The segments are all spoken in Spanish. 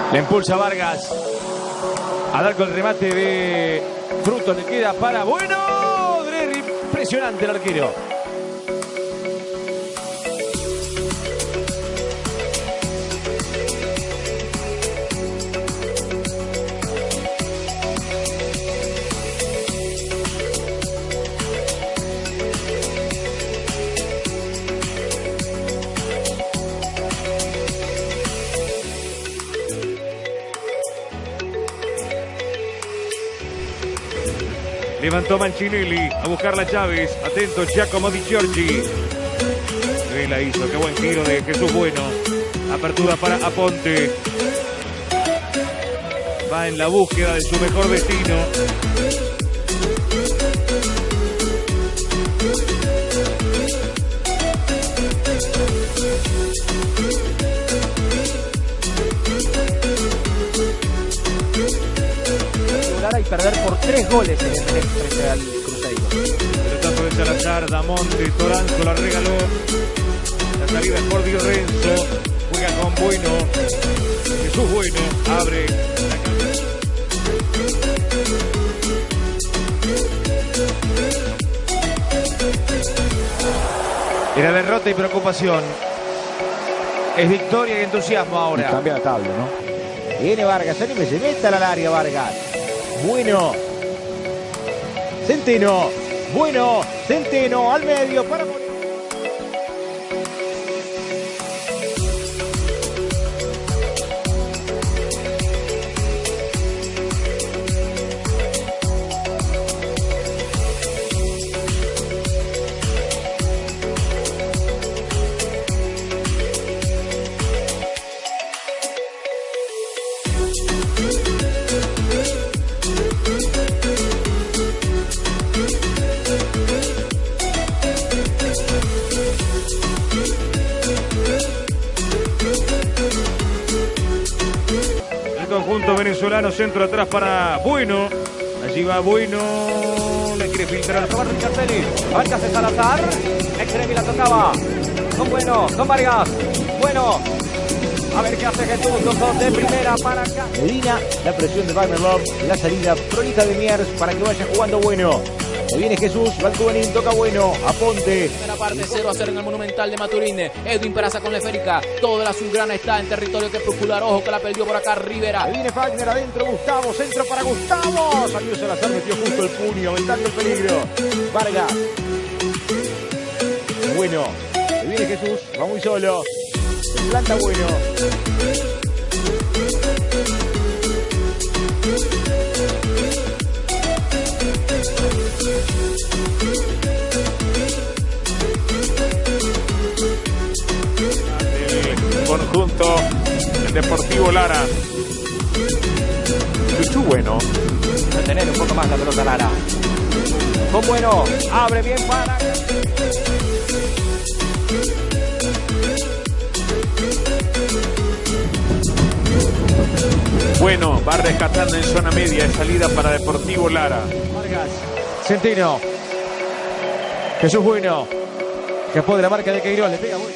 Le impulsa Vargas. A dar con el remate de Frutos. Le queda para Bueno. Impresionante el arquero. Levantó Mancinelli a buscar la Chávez. Atento Giacomo Di Giorgi. Ahí la hizo. Qué buen tiro de Jesús Bueno. Apertura para Aponte. Va en la búsqueda de su mejor destino. Y perder por 3 goles en el frente al Cruzadito. Pelotazo de Salazar, Damonte, Toranzo la regaló. La salida es por Di Renzo. Juega con Bueno. Jesús Bueno abre la cancha. Era derrota y preocupación. Es victoria y entusiasmo ahora. Y cambia la tabla, ¿no? Viene Vargas, anime, se mete al área Vargas. Bueno. Centeno. Bueno. Centeno al medio para morir. Conjunto venezolano, centro atrás para Bueno. Allí va Bueno. Le quiere filtrar a probar Riccardelli. Vargas de Salazar. Extremi la tocaba. Con Bueno, con Vargas. Bueno. A ver qué hace Jesús. 2-2 de primera para acá. Medina, la presión de Wagner Love. La salida prolija de Miers para que vaya jugando Bueno. Ahí viene Jesús, va el juvenil, toca Bueno, Aponte. Primera parte 0-0 en el Monumental de Maturín. Edwin Peraza con la esférica. Todo el azulgrana está en territorio crepuscular. Ojo que la perdió por acá Rivera. Ahí viene Wagner adentro, Gustavo, centro para Gustavo. Salió Salazar, metió justo el puño, aumentando el peligro. Vargas. Bueno, ahí viene Jesús, va muy solo. Se planta Bueno. Conjunto el Deportivo Lara. Chuchu Bueno. Retener un poco más la pelota Lara. Con Bueno, abre bien para. Bueno, va rescatando en zona media, es salida para Deportivo Lara. Vargas, Centeno. Jesús Bueno. Que de la marca de Queiroz, le pega Bueno.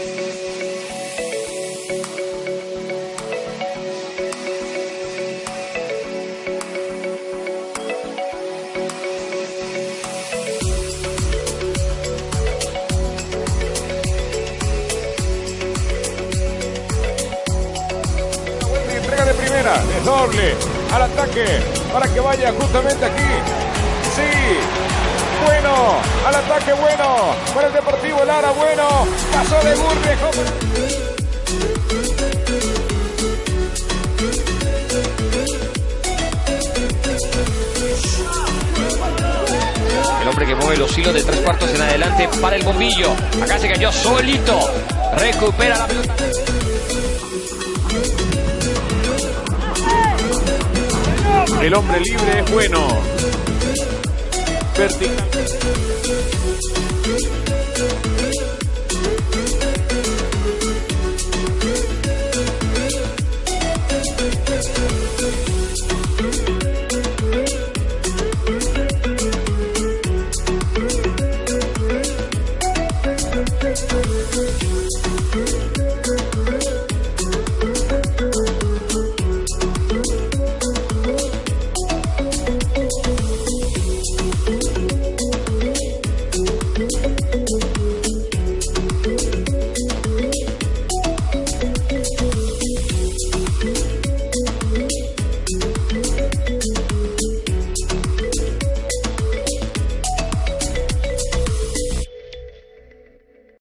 De primera, es doble al ataque para que vaya justamente aquí. Sí, Bueno, al ataque Bueno, para el Deportivo Lara. Bueno, pasó de Gurrejo. El hombre que mueve los hilos de 3/4 en adelante para el bombillo. Acá se cayó solito. Recupera la pelota. El hombre libre es Bueno. Vertical.